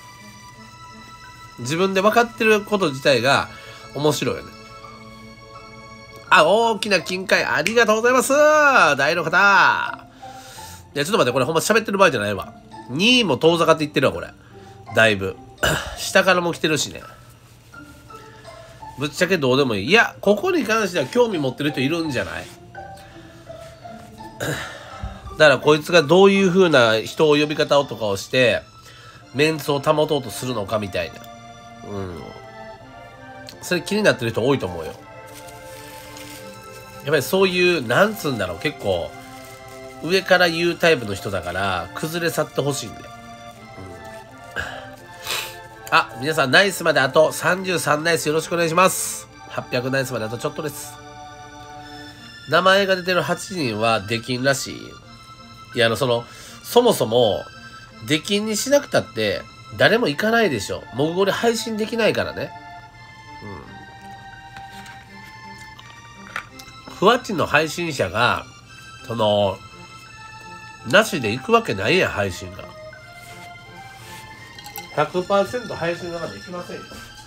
自分で分かってること自体が面白いよね。あ、大きな金塊ありがとうございます。大の方。いや、ちょっと待って、これほんま喋ってる場合じゃないわ。にいも遠ざかっていってるわ、これ。だいぶ。下からも来てるしね。ぶっちゃけどうでもいい。いや、ここに関しては興味持ってる人いるんじゃない？だからこいつがどういう風な人を呼び方をとかをしてメンツを保とうとするのかみたいな。うん。それ気になってる人多いと思うよ。やっぱりそういう、なんつうんだろう、結構上から言うタイプの人だから崩れ去ってほしいんだよ。うん、あ、皆さんナイスまであとさんじゅうさんナイスよろしくお願いします。はっぴゃくナイスまであとちょっとです。名前が出てるはちにんは出禁らしい。いや、あの、その、そもそも出禁にしなくたって誰も行かないでしょ。もぐごで配信できないからね。うん。ふわっちの配信者が、その、なしで行くわけないやん、配信が。ひゃくパーセント 配信ができませんよ。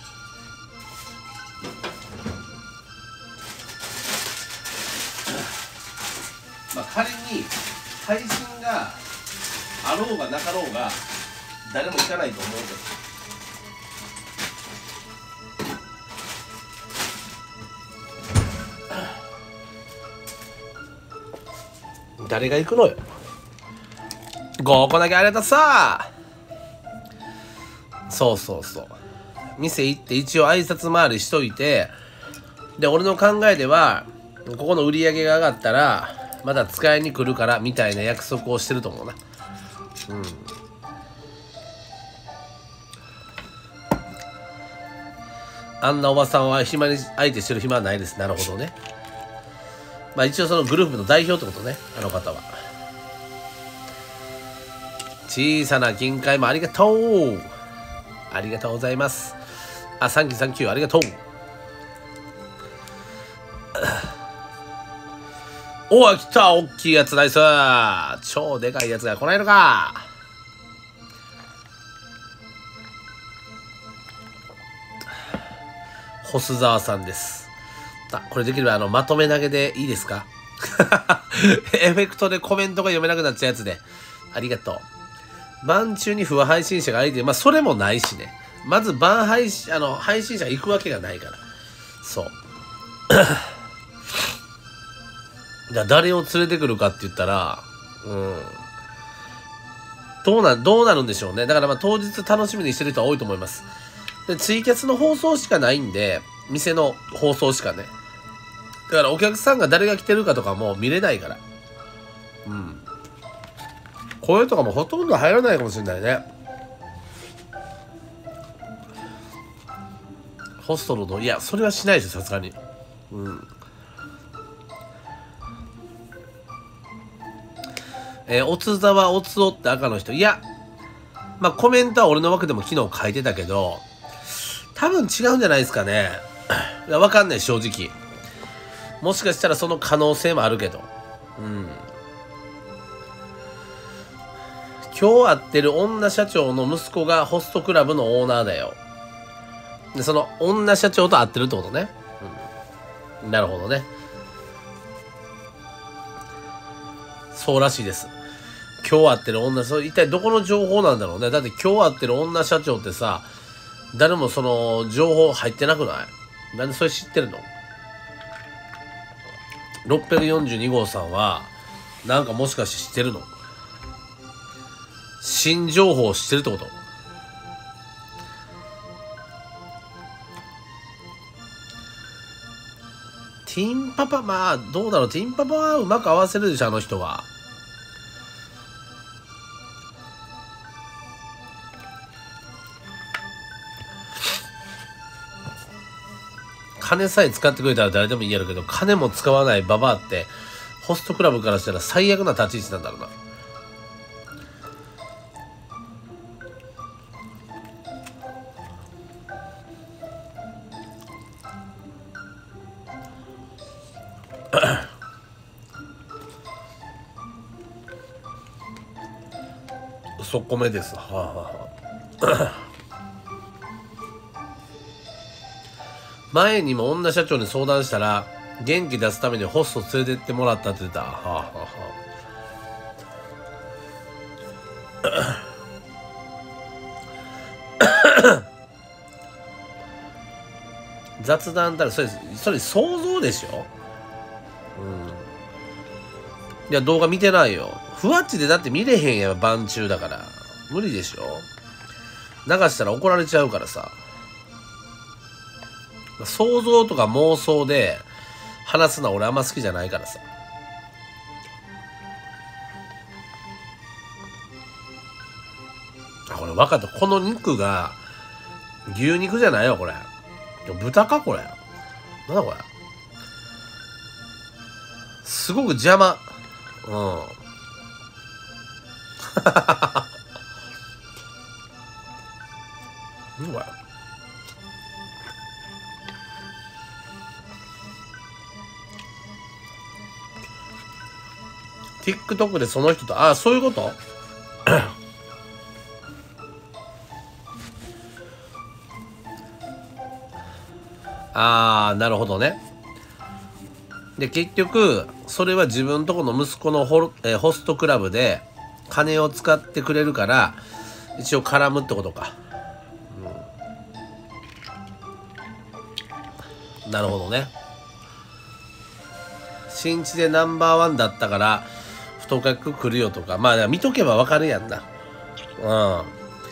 まあ、仮に配信があろうがなかろうが誰も行かないと思うけど、 誰が行くのよ。ごこだけありがとうさ。そうそうそう。店行って一応挨拶回りしといて、で俺の考えではここの売り上げが上がったらまた使いに来るからみたいな約束をしてると思うな。うん。あんなおばさんは暇に相手してる暇はないです。なるほどね。まあ一応そのグループの代表ってことね、あの方は。小さな金塊もありがとう。ありがとうございます。あ、サンキューサンキュー、ありがとう。おわ、来た、おっきいやつ、ナイス。超でかいやつが来ないのか。細沢さんです。あ、これできればあのまとめ投げでいいですか？エフェクトでコメントが読めなくなっちゃうやつで。ありがとう。晩中に不和配信者が相手、まあそれもないしね。まず晩配信、あの、配信者が行くわけがないから。そう。だ誰を連れてくるかって言ったら、うん。どうな、どうなるんでしょうね。だからまあ当日楽しみにしてる人は多いと思います。で、ツイキャスの放送しかないんで、店の放送しかね。だからお客さんが誰が来てるかとかも見れないから。うん。声とかもほとんど入らないかもしれないね。ホストのの、いや、それはしないですよ、さすがに。うん。えー、おつざわおつおって赤の人。いや、まあコメントは俺の枠でも昨日書いてたけど、多分違うんじゃないですかね。いや、わかんない、正直。もしかしたらその可能性もあるけど。うん。今日会ってる女社長の息子がホストクラブのオーナーだよ。で、その女社長と会ってるってことね。うん。なるほどね。そうらしいです。今日会ってる女、それ一体どこの情報なんだろうね。だって今日会ってる女社長ってさ、誰もその情報入ってなくない？なんでそれ知ってるの？ろっぴゃくよんじゅうに号さんはなんかもしかして知ってるの？新情報を知ってるってこと？ティンパパ、まあどうだろう。ティンパパはうまく合わせるでしょ、あの人は。金さえ使ってくれたら誰でもいいやるけど、金も使わないババアってホストクラブからしたら最悪な立ち位置なんだろうな。そこめです。はあ、はあ、前にも女社長に相談したら元気出すためにホスト連れてってもらったって言ってた。はあ、はあ、はあ、雑談だらそれそれ想像でしょ。うん。いや動画見てないよ。ふわっちでだって見れへんやん、晩中だから無理でしょ。流したら怒られちゃうからさ。想像とか妄想で話すのは俺あんま好きじゃないからさ。あ、これ分かった。この肉が牛肉じゃないよこれ。豚かこれ。なんだこれ。すごく邪魔。うん。何これ。TikTok でその人と、ああ、そういうことああ、なるほどね。で、結局、それは自分とこの息子のホ、えー、ホストクラブで金を使ってくれるから、一応絡むってことか。うん、なるほどね。新地でナンバーワンだったから、 とおかく来るよとか、まあ見とけばわかるやんな。うん。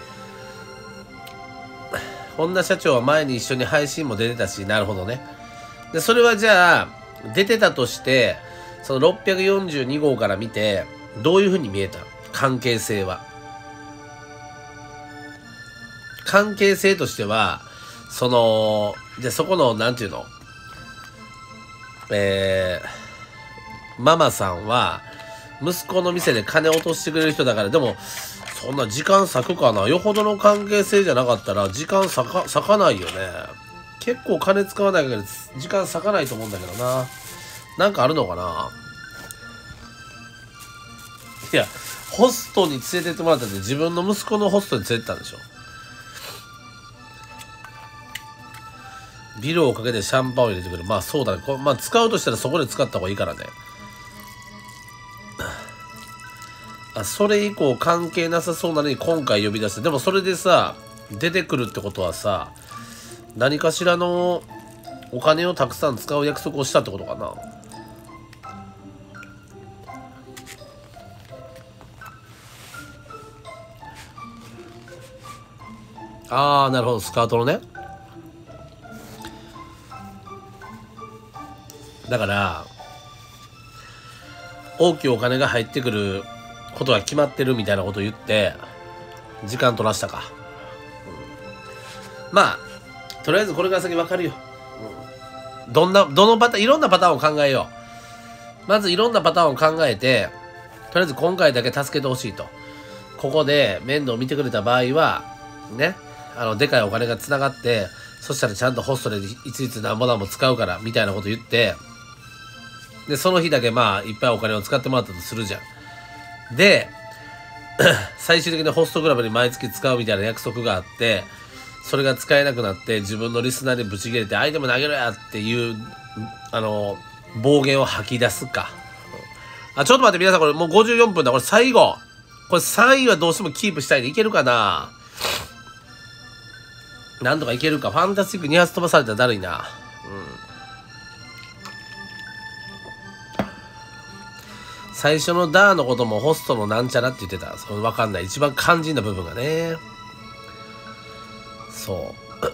本田社長は前に一緒に配信も出てたし、なるほどね。で、それはじゃあ、出てたとして、そのろっぴゃくよんじゅうにごうから見て、どういうふうに見えた？関係性は。関係性としては、その、で、そこの、なんていうの？えー、ママさんは、息子の店で金落としてくれる人だから、でも、そんな時間割くかな？よほどの関係性じゃなかったら、時間割か、割かないよね。結構金使わないから、時間割かないと思うんだけどな。なんかあるのかな？いや、ホストに連れてってもらったって、自分の息子のホストに連れてったんでしょ。ビルをかけてシャンパンを入れてくる。まあそうだね。こまあ使うとしたらそこで使った方がいいからね。あ、それ以降関係なさそうなのに今回呼び出して。でもそれでさ、出てくるってことはさ、何かしらのお金をたくさん使う約束をしたってことかな。ああ、なるほど。スカートのね。だから大きいお金が入ってくることが決まってるみたいなことを言って時間取らしたか、うん、まあとりあえずこれから先分かるよ、うん、どんなどのパターン、いろんなパターンを考えよう。まずいろんなパターンを考えて、とりあえず今回だけ助けてほしいと。ここで面倒を見てくれた場合はね、あのでかいお金がつながって、そしたらちゃんとホストで一律なんぼなんぼ使うからみたいなこと言って、でその日だけまあいっぱいお金を使ってもらったとするじゃん。で最終的にホストクラブに毎月使うみたいな約束があって、それが使えなくなって自分のリスナーにブチ切れて相手も投げろやっていうあの暴言を吐き出すか。あ、ちょっと待って皆さん、これもうごじゅうよんぷんだ。これ最後、これさんいはどうしてもキープしたいでいけるかな。なんとかいけるか。ファンタスティックに発飛ばされたらだるいな。うん。最初のダーのこともホストのなんちゃらって言ってた。その分かんない。一番肝心な部分がね。そう。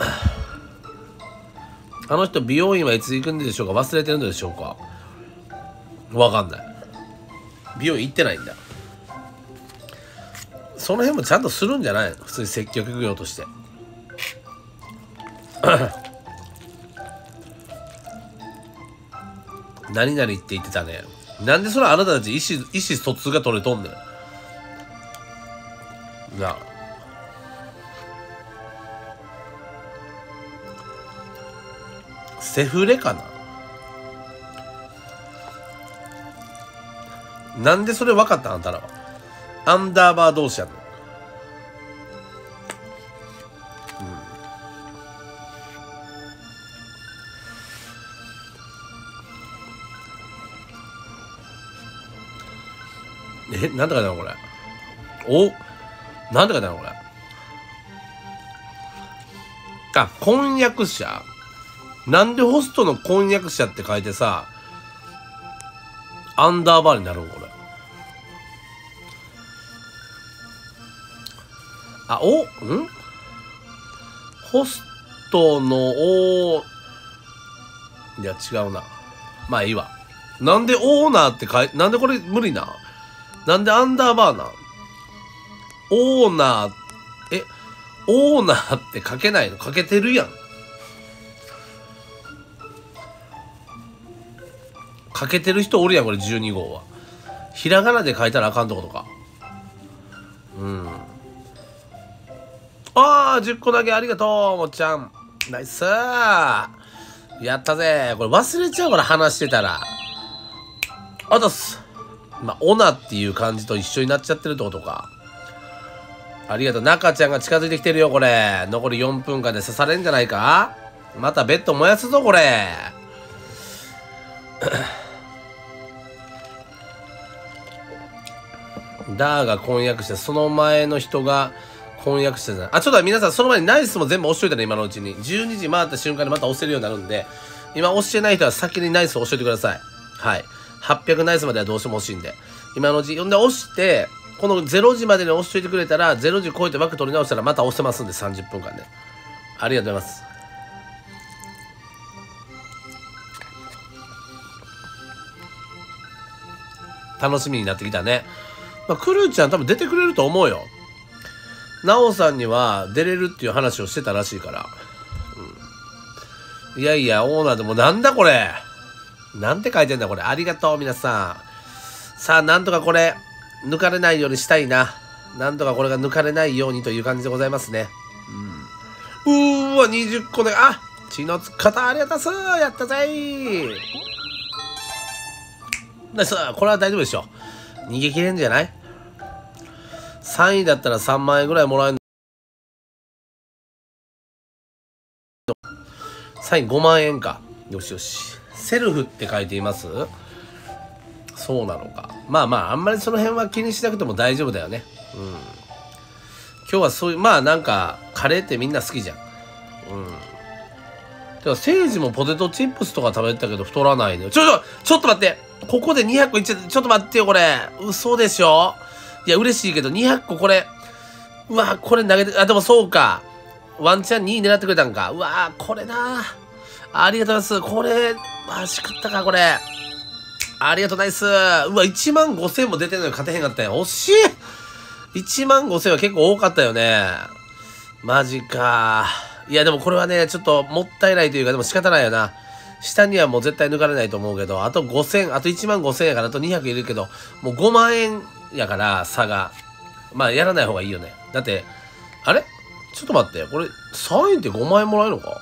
あの人美容院はいつ行くんでしょうか？忘れてるのでしょうか？分かんない。美容院行ってないんだ。その辺もちゃんとするんじゃないの？普通に接客業として。何々って言ってたね。なんでそれあなたたち意思、意思疎通が取れとんねん。なあ。セフレかな。なんでそれ分かったあんたらは。アンダーバー同士やの。え、なんて書いてあるのこれ。お、なんて書いてあるのこれ。あ、婚約者。なんでホストの婚約者って書いてさ、アンダーバーになるのこれ。あ、お、んホストのお、いや違うな。まあいいわ。なんでオーナーって書いて、なんでこれ無理な。なんでアンダーバーなん？オーナー、え、オーナーって書けないの？書けてるやん。書けてる人おるやん、これじゅうにごうは。ひらがなで書いたらあかんってことか。うん。あー、じゅっこ投げありがとう、もっちゃん。ナイスー。やったぜ。これ忘れちゃうから話してたら。あとす。まあ、オナっていう感じと一緒になっちゃってるってことか。ありがとう。中ちゃんが近づいてきてるよ、これ。残りよんぷんかんで刺されんじゃないか？またベッド燃やすぞ、これ。ダーが婚約して、その前の人が婚約してた。あ、ちょっと皆さん、その前にナイスも全部押しといたね、今のうちに。じゅうにじ回った瞬間にまた押せるようになるんで、今押してない人は先にナイスを押しといてください。はい。 はっぴゃくナイスまではどうしても欲しいんで。今のうち、ほんで押して、このゼロじまでに押しといてくれたら、ゼロじ超えて枠取り直したらまた押せますんで、さんじゅっぷんかんで。ありがとうございます。楽しみになってきたね。まあ、クルーちゃん多分出てくれると思うよ。なおさんには出れるっていう話をしてたらしいから。うん、いやいや、オーナーでもなんだこれ。なんて書いてんだこれ。ありがとう、皆さん。さあ、なんとかこれ、抜かれないようにしたいな。なんとかこれが抜かれないようにという感じでございますね。うん。うーわ、にじゅっこで、あ血のつく方、ありがとうっす。やったぜー。ナイス。これは大丈夫でしょ。逃げ切れんじゃない？ さん 位だったらさんまんえんぐらいもらえる。さんいごまんえんか。よしよし。セルフって書いています？そうなのか。まあまあ、あんまりその辺は気にしなくても大丈夫だよね。うん。今日はそういう、まあなんか、カレーってみんな好きじゃん。うん。てか、セイジもポテトチップスとか食べてたけど太らないね。ちょ、ちょ、ちょっと待って。ここでにひゃっこいっちゃって、ちょっと待ってよ、これ。嘘でしょ？いや、嬉しいけど、にひゃっここれ。うわ、これ投げて、あ、でもそうか。ワンチャンにい狙ってくれたんか。うわ、これな。ありがとうございます。これ、マジ食ったか、これ。ありがとうナイス。うわ、いちまんごせんも出てんのに勝てへんかったよ。惜しい。いちまんごせんは結構多かったよね。マジか。いや、でもこれはね、ちょっともったいないというか、でも仕方ないよな。下にはもう絶対抜かれないと思うけど、あとごせん、あといちまんごせんやから、あとにひゃくいるけど、もうごまんえんやから、差が。まあ、やらない方がいいよね。だって、あれちょっと待って。これ、さんいってごまんえんもらえるのか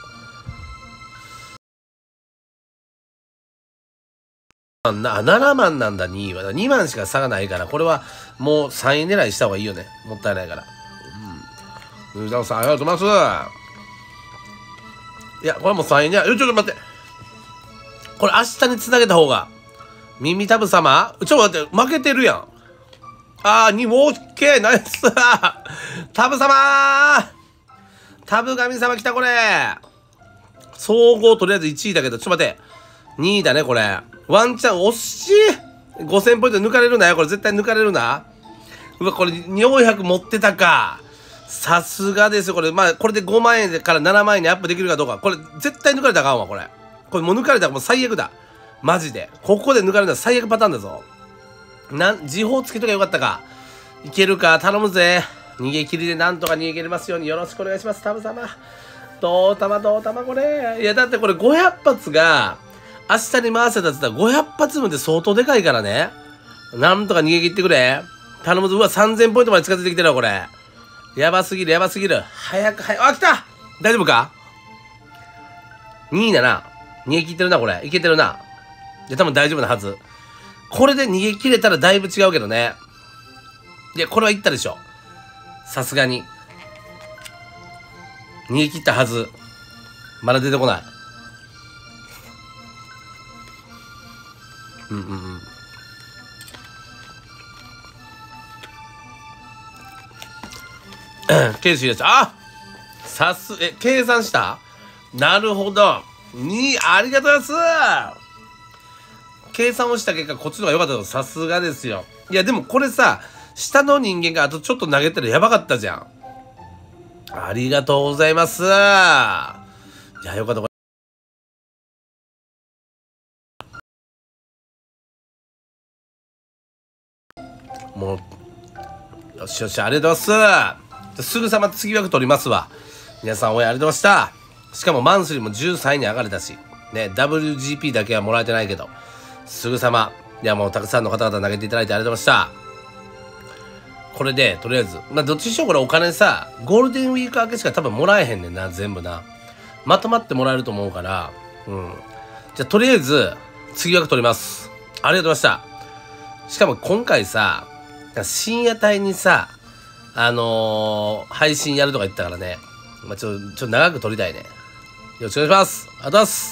なななまんなんだ、にいは。にまんしか差がないから、これはもうさんい狙いした方がいいよね。もったいないから。うん。水田さん、ありがとうございます。いや、これもさんい狙い。ちょっと待って。これ明日に繋げた方が。耳たぶ様ちょっと待って、負けてるやん。あー、に、オッケー、ナイスタブ様タブ神様来た、これ。総合とりあえずいちいだけど、ちょっと待って。にいだね、これ。ワンチャン、惜しい !ごせん ポイント抜かれるなよ。これ絶対抜かれるな。うわ、これよんひゃく持ってたか。さすがですよ、これ。まあ、これでごまんえんからななまんえんにアップできるかどうか。これ、絶対抜かれたらあかんわ、これ。これもう抜かれたらもう最悪だ。マジで。ここで抜かれたら最悪パターンだぞ。なん、時報つけときゃよかったか。いけるか、頼むぜ。逃げ切りでなんとか逃げ切れますようによろしくお願いします、タブ様。どうたまどうたまこれ。いや、だってこれごひゃく発が、明日に回せたって言ったらごひゃく発分で相当でかいからね。なんとか逃げ切ってくれ。頼むぞ。うわ、さんぜんポイントまで近づいてきてるわ、これ。やばすぎる、やばすぎる。早く、早く、あ、来た大丈夫か ?に 位だな。逃げ切ってるな、これ。いけてるな。いや、多分大丈夫なはず。これで逃げ切れたらだいぶ違うけどね。いや、これはいったでしょ。さすがに。逃げ切ったはず。まだ出てこない。うんうんうん。ケース入れちゃう。あさす、え、計算したなるほど。に、ありがとうございます。計算をした結果、こっちの方が良かったぞ。さすがですよ。いや、でもこれさ、下の人間があとちょっと投げたらやばかったじゃん。ありがとうございます。いや、よかった。もう、よしよし、ありがとうございます。すぐさま次枠取りますわ。皆さん応援ありがとうございました。しかもマンスリーもじゅうさんいに上がれたし、ね、ダブリュージーピー だけはもらえてないけど、すぐさま、いやもうたくさんの方々投げていただいてありがとうございました。これで、とりあえず、まあどっちにしろこれお金さ、ゴールデンウィーク明けしか多分もらえへんねんな、全部な。まとまってもらえると思うから、うん。じゃあとりあえず、次枠取ります。ありがとうございました。しかも今回さ、深夜帯にさ、あのー、配信やるとか言ったからね。まあ、ちょ、ちょっと長く撮りたいね。よろしくお願いします。ありがとうございます。